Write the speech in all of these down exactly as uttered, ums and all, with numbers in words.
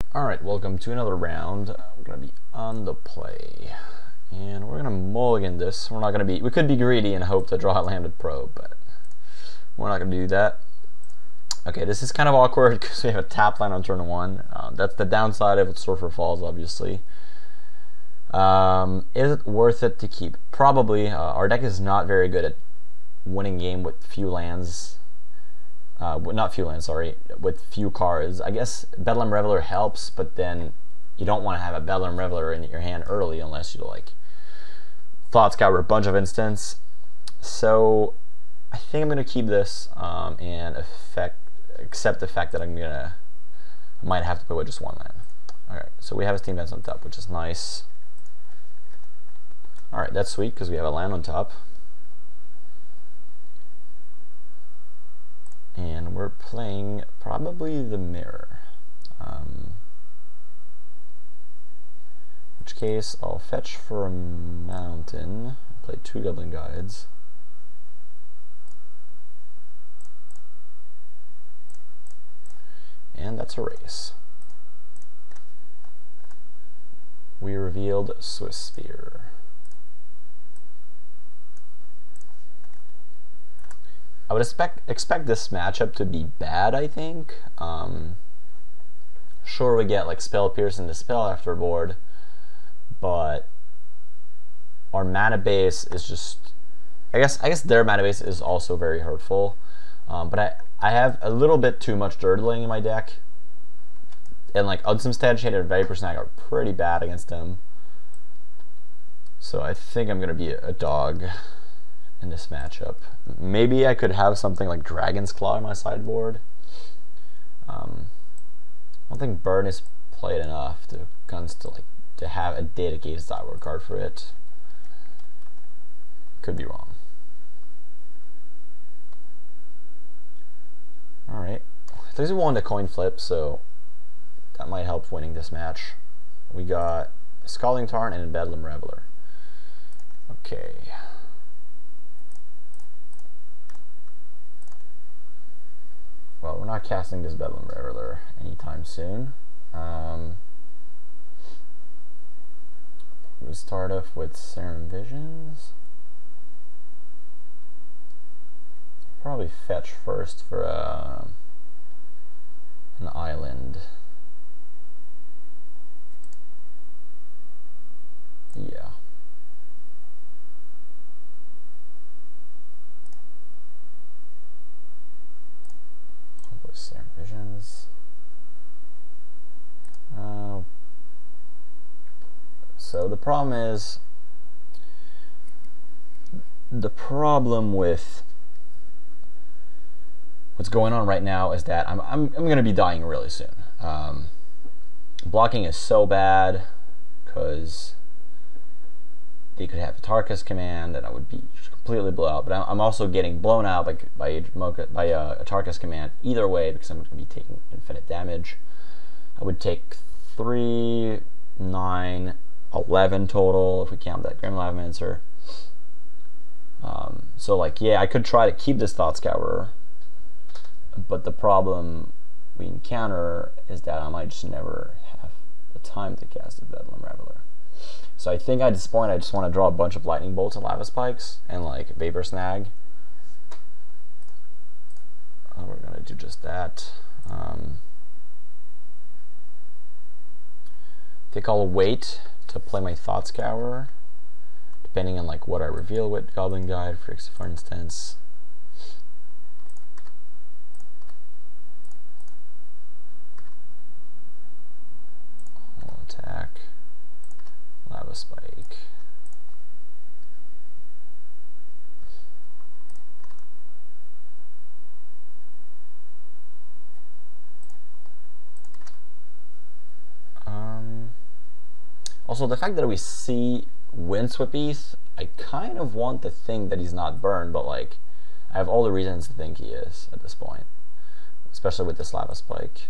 Alright, welcome to another round. We're going to be on the play. And we're going to mulligan this. We're not going to be, we could be greedy and hope to draw a landed probe, but we're not going to do that. Okay, this is kind of awkward because we have a tap land on turn one. Um, that's the downside if it's Sorcerer Falls, obviously. Um, is it worth it to keep? Probably. Uh, our deck is not very good at winning game with few lands. Uh, not few lands, sorry, with few cards. I guess Bedlam Reveler helps, but then you don't want to have a Bedlam Reveler in your hand early unless you like Thought Scour a bunch of instants. So I think I'm gonna keep this um, and effect, accept the fact that I'm gonna I might have to play with just one land. Alright, so we have a Steam Vents on top, which is nice. Alright, that's sweet because we have a land on top. And we're playing probably the Mirror. Um, in which case, I'll fetch for a mountain, play two Goblin Guides. And that's a race. We revealed Swiss Spear. I would expect expect this matchup to be bad, I think. Um, sure, we get like Spell Pierce and Dispel after board, but our mana base is just, I guess I guess their mana base is also very hurtful. Um, but I, I have a little bit too much Dirtling in my deck. And like Unsubstantiated and Vapor Snag are pretty bad against him. So I think I'm gonna be a, a dog in this matchup. Maybe I could have something like Dragon's Claw in my sideboard. Um, I don't think Burn is played enough to guns to like to have a dedicated sideboard card for it. Could be wrong. Alright. At least we won the coin flip, so that might help winning this match. We got a Scalding Tarn and a Bedlam Reveler. Okay. Well, we're not casting this Bedlam Reveler anytime soon. Um, we start off with Serum Visions. Probably fetch first for uh, an island. Yeah. Serum Visions. Uh, so the problem is, the problem with what's going on right now is that I'm I'm I'm gonna be dying really soon. Um, blocking is so bad because they could have a Tarkus command and I would be completely blown out, but I'm also getting blown out by by, by a, a Tarkus command either way because I'm going to be taking infinite damage. I would take three, nine, eleven total if we count that Grim Lavamancer. Um, so like, yeah, I could try to keep this Thought Scourer, but the problem we encounter is that I might just never have the time to cast a Bedlam Reveler. So I think at this point I just want to draw a bunch of Lightning Bolts and Lava Spikes and like Vapor Snag. Uh, we're gonna do just that. Um, I think I'll wait to play my Thought Scour, depending on like what I reveal with Goblin Guide, for, for instance. I'll attack. Lava Spike. Um, also, the fact that we see Windswept Heath, I kind of want to think that he's not burned, but like, I have all the reasons to think he is at this point, especially with this Lava Spike.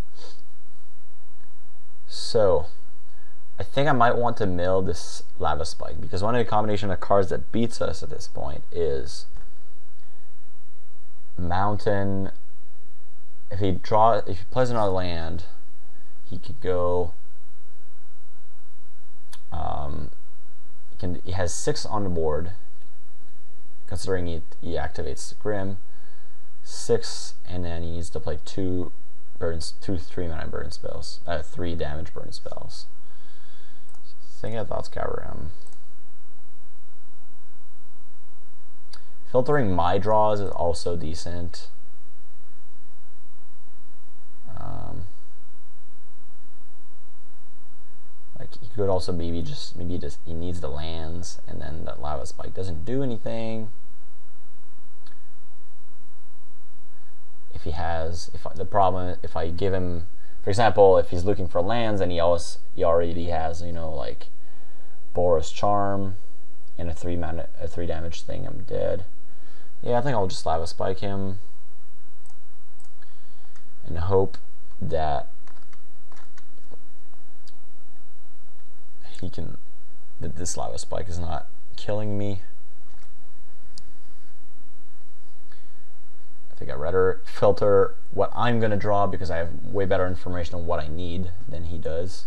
So I think I might want to mill this Lava Spike because one of the combination of cards that beats us at this point is Mountain. If he draw, if he plays another land, he could go. Um, he can. He has six on the board, considering he he activates Grim. Six, and then he needs to play two burns, two three mana burn spells, uh, three damage burn spells. I think I thought Scour him. Filtering my draws is also decent. Um, like he could also maybe just maybe just he needs the lands, and then that Lava Spike doesn't do anything. If he has, if I, the problem, if I give him, for example, if he's looking for lands and he always he already has, you know, like Boros Charm and a three mana, a three damage thing, I'm dead. Yeah, I think I'll just Lava Spike him and hope that he can, that this Lava Spike is not killing me. I think I'd rather filter what I'm going to draw because I have way better information on what I need than he does.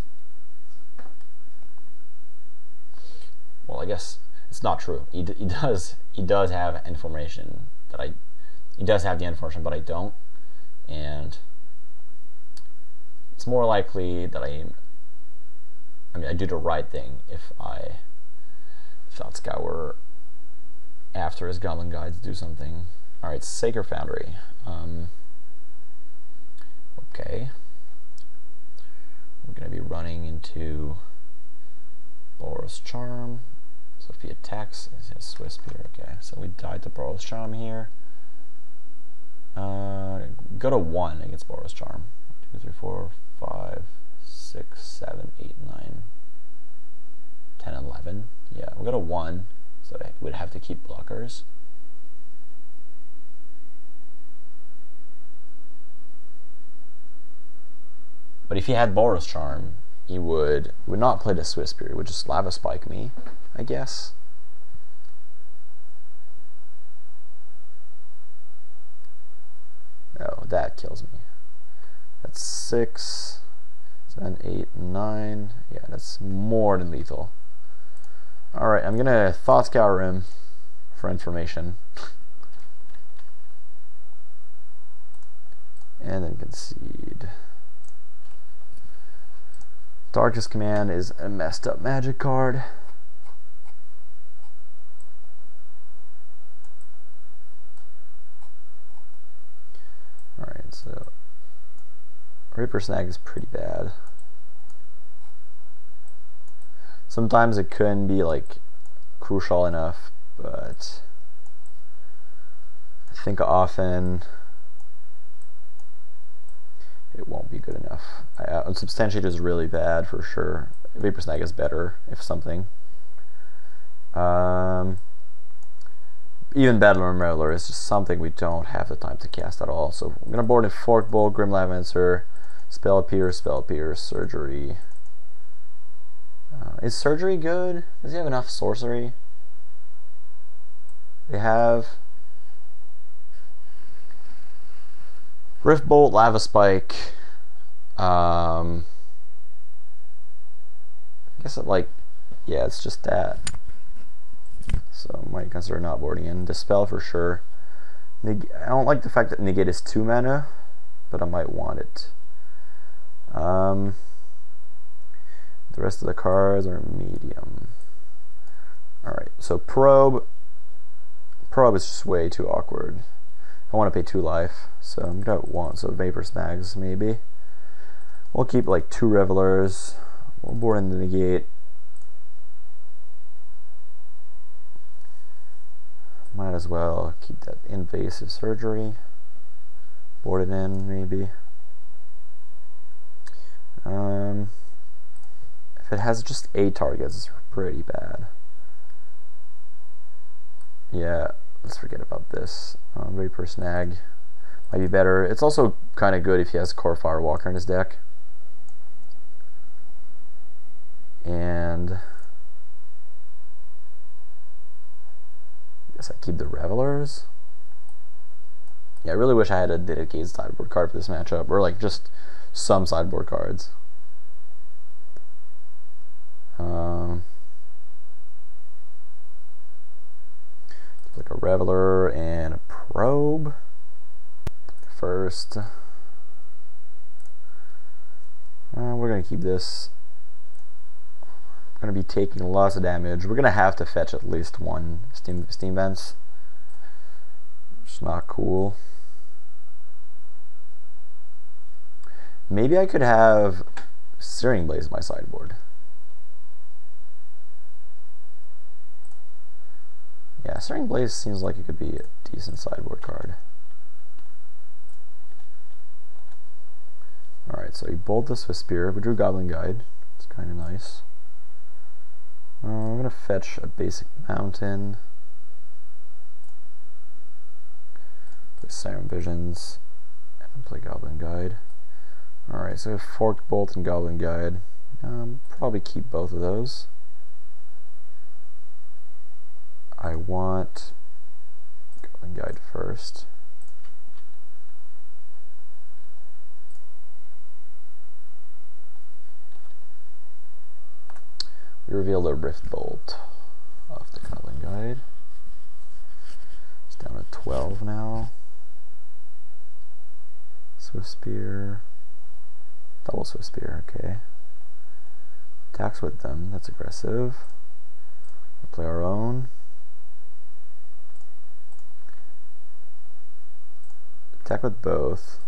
Well, I guess it's not true. He, d he does he does have information that I he does have the information, but I don't, and it's more likely that I I mean I do the right thing if I if that Scour after his Goblin Guides do something. All right, Sacred Foundry. Um, okay, we're going to be running into Boros Charm. So if he attacks, he has Swiss Spear. Okay, so we died to Boros Charm here. Uh, go to one against Boros Charm. Two, three, four, five, six, seven, eight, nine, ten, eleven. Yeah, we'll go to one. So I would have to keep blockers. But if he had Boros Charm, he would would not play the Swiss Spear. He would just Lava Spike me, I guess. Oh, that kills me. That's six, seven, eight, nine. Yeah, that's more than lethal. All right, I'm gonna Thought Scour him for information, and then concede. Darkest Command is a messed up magic card. Alright, so Reaper Snag is pretty bad. Sometimes it couldn't be like crucial enough, but I think often it won't be good enough. Uh, Unsubstantiated is really bad for sure. Vapor Snag is better, if something. Um, even Bedlam Reveler is just something we don't have the time to cast at all. So I'm going to board in Fork Bolt, Grim Lavancer, Spell Pierce, Spell Pierce, Surgery. Uh, is Surgery good? Does he have enough sorcery? They have Rift Bolt, Lava Spike. Um, I guess it like, yeah, it's just that. So I might consider not boarding in. Dispel for sure. Neg I don't like the fact that Negate is two mana, but I might want it. Um, the rest of the cards are medium. Alright, so Probe. Probe is just way too awkward. I want to pay two life, so I'm gonna want so Vapor Snags maybe. We'll keep like two Revelers. We'll board in the Negate. Might as well keep that Invasive Surgery. Board it in maybe. Um, if it has just eight targets, it's pretty bad. Yeah, let's forget about this. Um, Vapor Snag might be better. It's also kind of good if he has Core Firewalker in his deck. And I guess I keep the Revelers. Yeah, I really wish I had a dedicated sideboard card for this matchup, or like just some sideboard cards. Um, like a Reveler and a Probe. First, uh, we're gonna keep this. We're gonna be taking lots of damage. We're gonna have to fetch at least one steam steam vents. It's not cool. Maybe I could have Searing Blaze in my sideboard. Yeah, Searing Blaze seems like it could be a decent sideboard card. Alright, so you bolt this with Spear. We drew Goblin Guide. It's kind of nice. Uh, I'm going to fetch a basic Mountain. Play Siren Visions. And play Goblin Guide. Alright, so Forked Bolt and Goblin Guide. Um, probably keep both of those. I want Goblin Guide first. We reveal the Rift Bolt off the Goblin Guide. It's down to twelve now. Swift Spear. Double Swift Spear, okay. Attacks with them, that's aggressive. We'll play our own. Attack with both.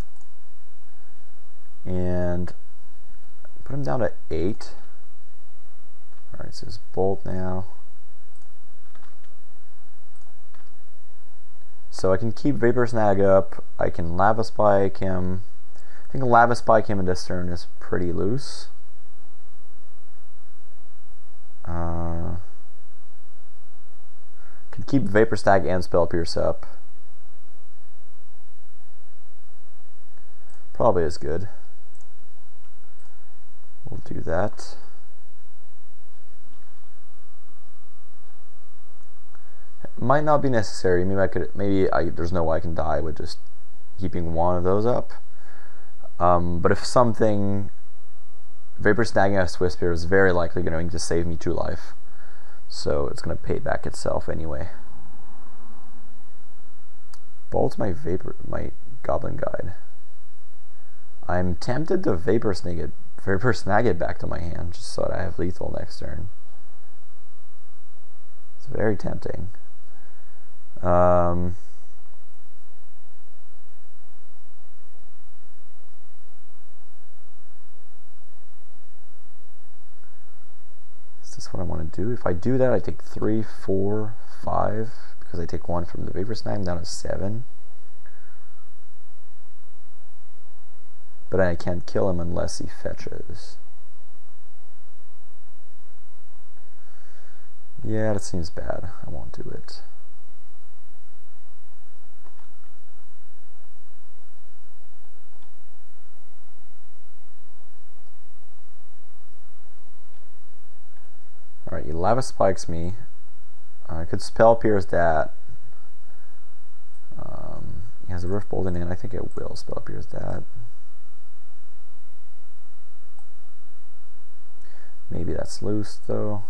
And put him down to eight. Alright, so it's Bolt now. So I can keep Vapor Snag up. I can Lava Spike him. I think Lava Spike him in this turn is pretty loose. Uh, can keep Vapor Snag and Spell Pierce up. Probably is good. We'll do that. Might not be necessary. Maybe I could. Maybe I, there's no way I can die with just keeping one of those up. Um, but if something, Vapor Snagging a Swift Spear is very likely going to save me two life, so it's going to pay back itself anyway. Bolt my Vapor, my Goblin Guide. I'm tempted to Vapor Snag it, Vapor Snag it back to my hand just so that I have lethal next turn. It's very tempting. Um, is this what I want to do? If I do that, I take three, four, five, because I take one from the Vapor Snag down to seven. But I can't kill him unless he fetches. Yeah, that seems bad. I won't do it. Alright, he Lava Spikes me. I could Spell Pierce that. Um, he has a Rift Bolt in it. I think it will Spell Pierce that. Maybe that's loose though.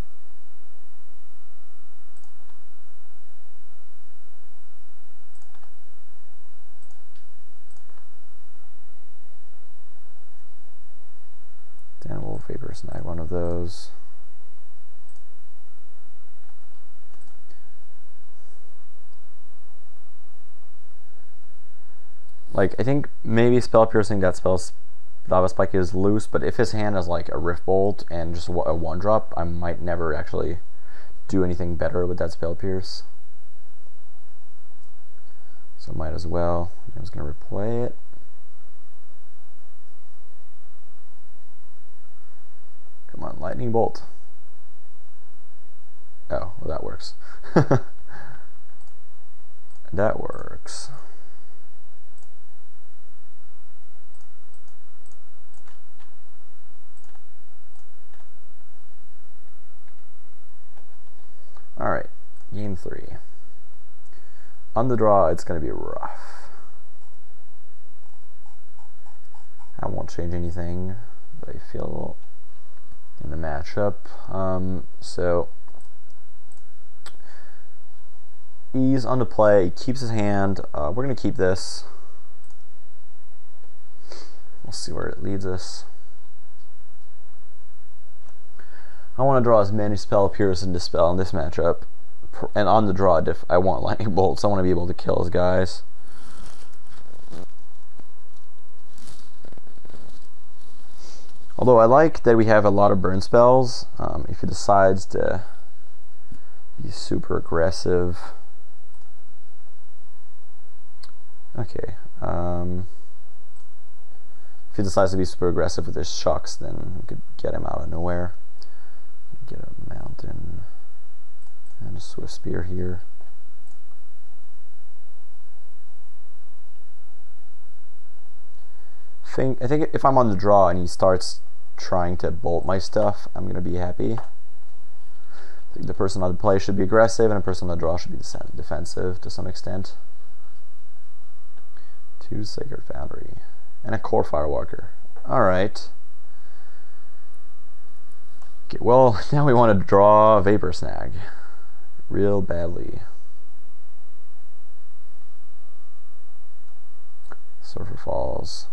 Then we'll Vapor Snag one of those. Like, I think maybe Spell Piercing that spells Lava Spike is loose, but if his hand is like a Rift Bolt and just a one drop, I might never actually do anything better with that Spell Pierce. So might as well. I'm just gonna replay it. Come on, Lightning Bolt. Oh, well, that works. That works. Alright, game three. On the draw, it's going to be rough. I won't change anything, but I feel... in the matchup. Um, so he's on the play. He keeps his hand. Uh, we're gonna keep this. We'll see where it leads us. I want to draw as many spell pierce and dispel in this matchup, and on the draw, diff I want lightning bolts. I want to be able to kill his guys. Although I like that we have a lot of burn spells. Um, if he decides to be super aggressive, okay. Um, if he decides to be super aggressive with his shocks, then we could get him out of nowhere. Get a mountain and a swift spear here. Think, I think if I'm on the draw and he starts trying to bolt my stuff, I'm gonna be happy. I think the person on the play should be aggressive, and the person on the draw should be defensive to some extent. Two Sacred Foundry and a Core Firewalker. All right. Okay, well, now we want to draw Vapor Snag real badly. Surfer Falls.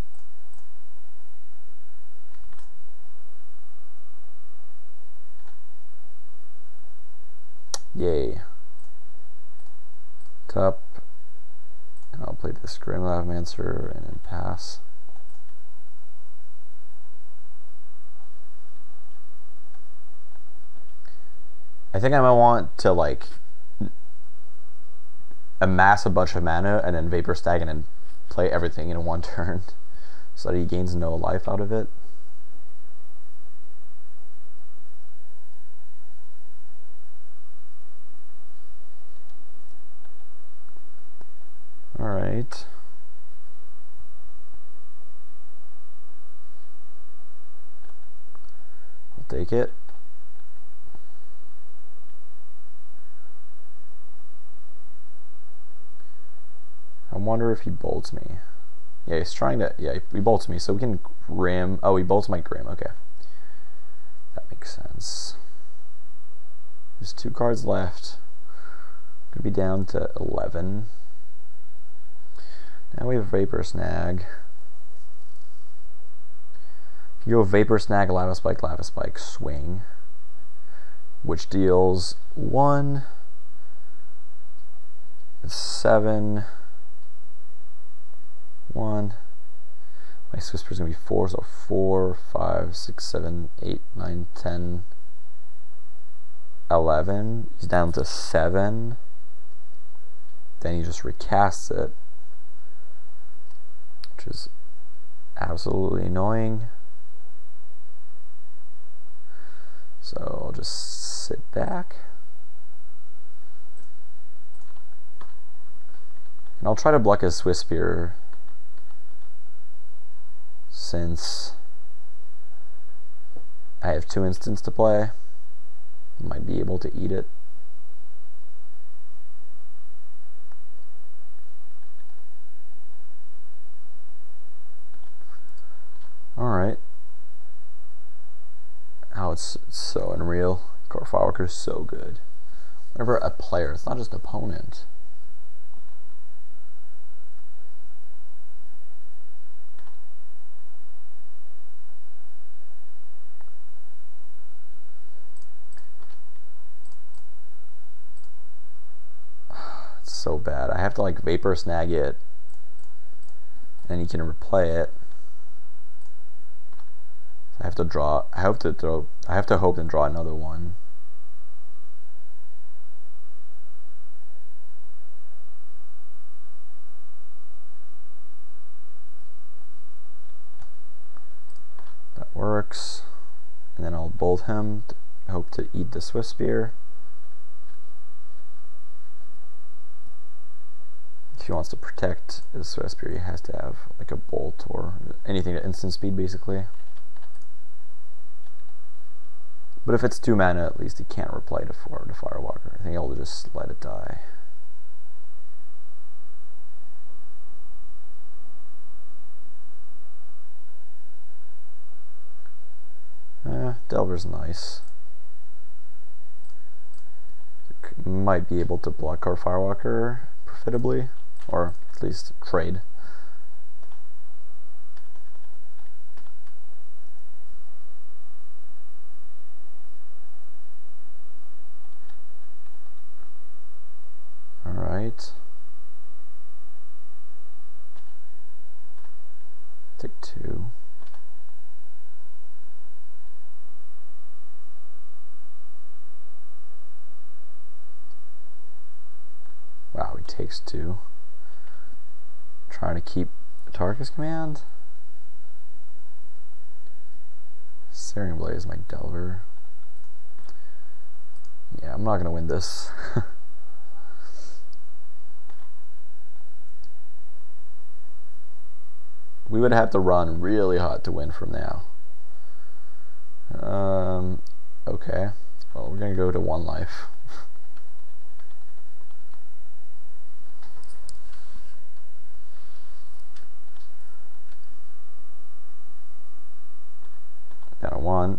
Yay. Top. And I'll play this Grim Lavamancer and then pass. I think I might want to like amass a bunch of mana and then Vapor Stag and then play everything in one turn so that he gains no life out of it. Alright. I'll take it. I wonder if he bolts me. Yeah, he's trying to, yeah, he bolts me, so we can Grim. Oh, he bolts my Grim, okay. That makes sense. There's two cards left. Gonna be down to eleven. Now we have Vapor Snag. You go Vapor Snag, Lava Spike, Lava Spike, Swing, which deals one, seven, one. My Whisper is going to be four, so four, five, six, seven, eight, nine, ten, eleven. He's down to seven. Then he just recasts it, which is absolutely annoying. So I'll just sit back. And I'll try to block his Swiss Spear, since I have two instants to play. I might be able to eat it. Alright. Oh, it's, it's so unreal. Core Firewalker is so good. Whenever a player, it's not just opponent. It's so bad. I have to like Vapor Snag it, and he can replay it. I have to draw. I have to throw. I have to hope and draw another one. That works. And then I'll bolt him. I hope to eat the Swift Spear. If he wants to protect his Swift Spear, he has to have like a bolt or anything at instant speed, basically. But if it's two mana, at least he can't replay the, for the Firewalker. I think I'll just let it die. Eh, Delver's nice. Might be able to block our Firewalker profitably, or at least trade. Alright. Take two. Wow, he takes two. Trying to keep Tarkus command. Searing Blade is my Delver. Yeah, I'm not gonna win this. We would have to run really hot to win from now. Um, okay. Well, we're gonna go to one life. Down to one.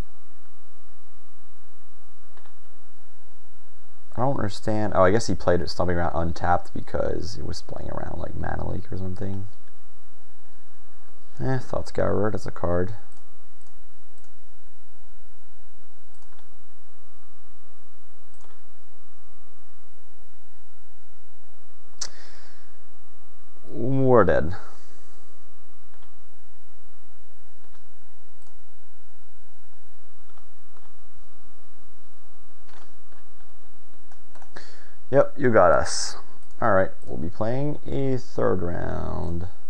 I don't understand. Oh, I guess he played it stomping around untapped because he was playing around like Mana Leak or something. Eh, Thought Scourer, that's a card. We're dead. Yep, you got us. Alright, we'll be playing a third round.